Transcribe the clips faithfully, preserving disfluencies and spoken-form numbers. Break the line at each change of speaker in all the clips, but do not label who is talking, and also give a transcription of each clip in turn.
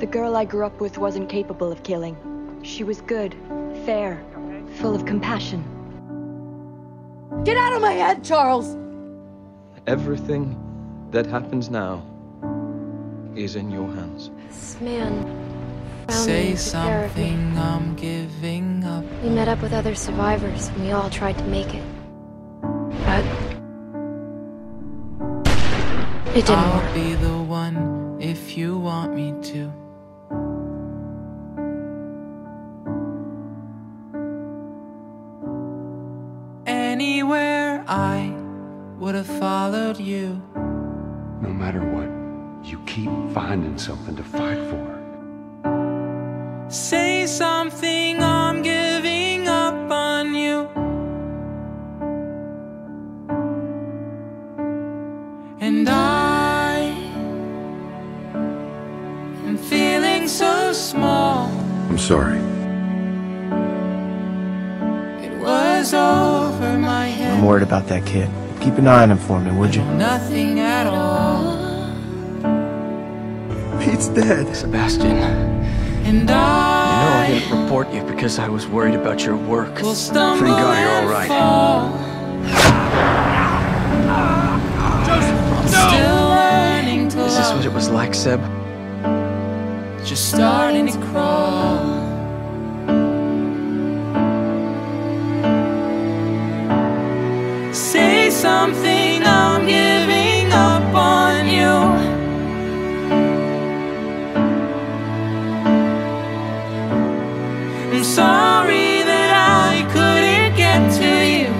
The girl I grew up with wasn't capable of killing. She was good, fair, full of compassion.
Get out of my head, Charles!
Everything that happens now is in your hands.
This man found
Say
me, took care of me.
something, I'm giving up.
We met up with other survivors, and we all tried to make it. But it didn't
I'll
work.
be the one if you want me to. Anywhere I would have followed you.
No matter what, you keep finding something to fight for.
Say something, I'm giving up on you. And I am feeling so small.
I'm sorry.
It was over my head.
I'm worried about that kid. Keep an eye on him for me, would you?
Nothing at all.
Pete's dead.
Sebastian,
And I,
you know I didn't report you because I was worried about your work.
will stumble
Thank God you're all
and
right.
fall. I'm still learning to
Is this
love,
what it was like, Seb?
just starting to crawl. Say something, I'm giving up on you. I'm sorry that I couldn't get to you.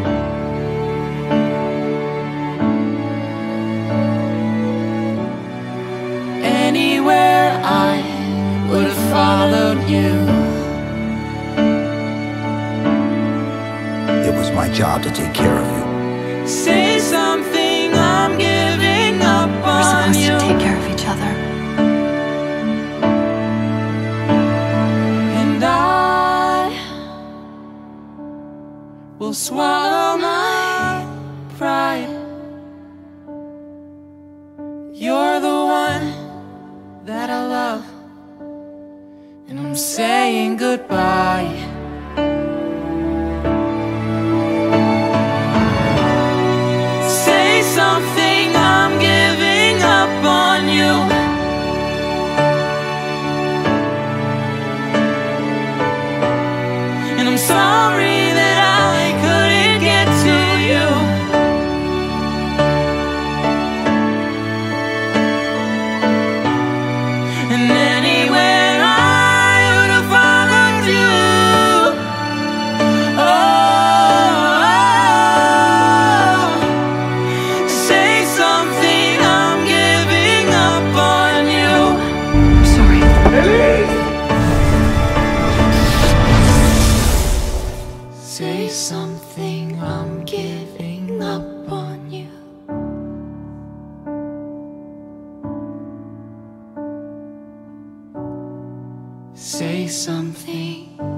Anywhere I would have followed you.
It was my job to take care of you.
Say something, I'm giving up
We're
on
supposed
you.
to take care of each other.
And I will swallow my pride. You're the one that I love, and I'm saying goodbye. Say something, I'm giving up on you. And I'm sorry that I couldn't get to you. And anywhere I would have followed you. Oh, say something, I'm giving up on you.
I'm sorry.
Say something, I'm giving up on you. Say something.